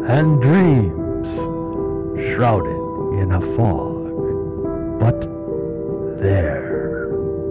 and dreams shrouded in a fog. But there,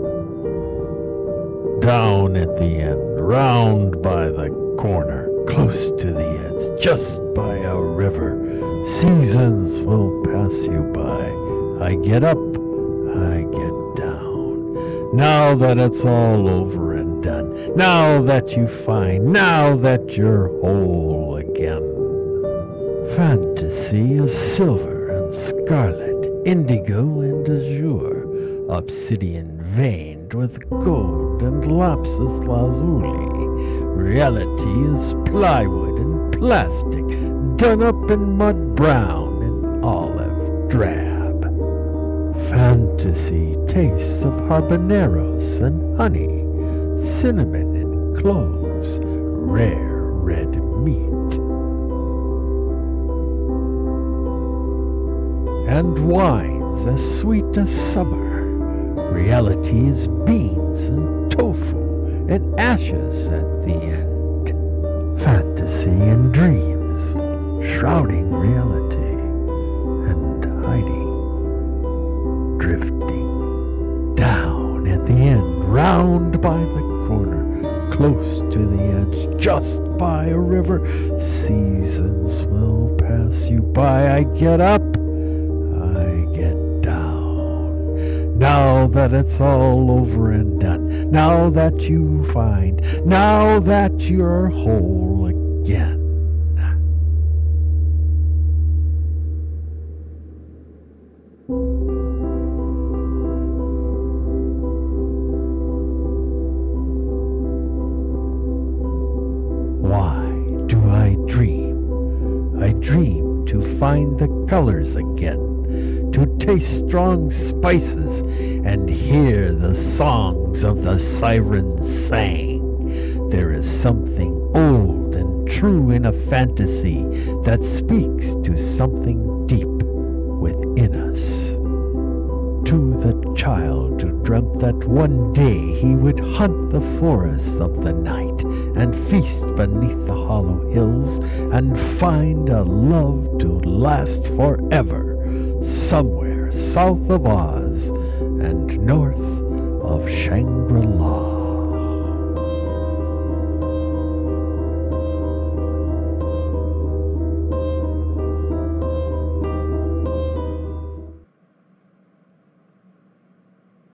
down at the end, round by the corner, close to the edge, just by a river, seasons will pass you by. I get up, I get down. Now that it's all over and done, now that you find, now that you're whole again. Fantasy is silver and scarlet, indigo and azure, obsidian veined with gold and lapis lazuli. Reality is plywood and plastic, done up in mud brown and olive drab. Fantasy tastes of habaneros and honey, cinnamon and cloves, rare red meat. And wines as sweet as summer. Reality is beans and tofu and ashes at the end. Fantasy and dreams, shrouding reality and hiding, drifting down at the end, round by the corner, close to the edge, just by a river. Seasons will pass you by. I get up, I get down. Now that it's all over and done, now that you find, now that you're whole again. Why do I dream? I dream to find the colors again, to taste strong spices and hear the songs of the sirens sang. There is something old and true in a fantasy that speaks to something deep within us. To the child who dreamt that one day he would hunt the forests of the night and feast beneath the hollow hills and find a love to last forever, somewhere south of Oz and north of Shangri-La.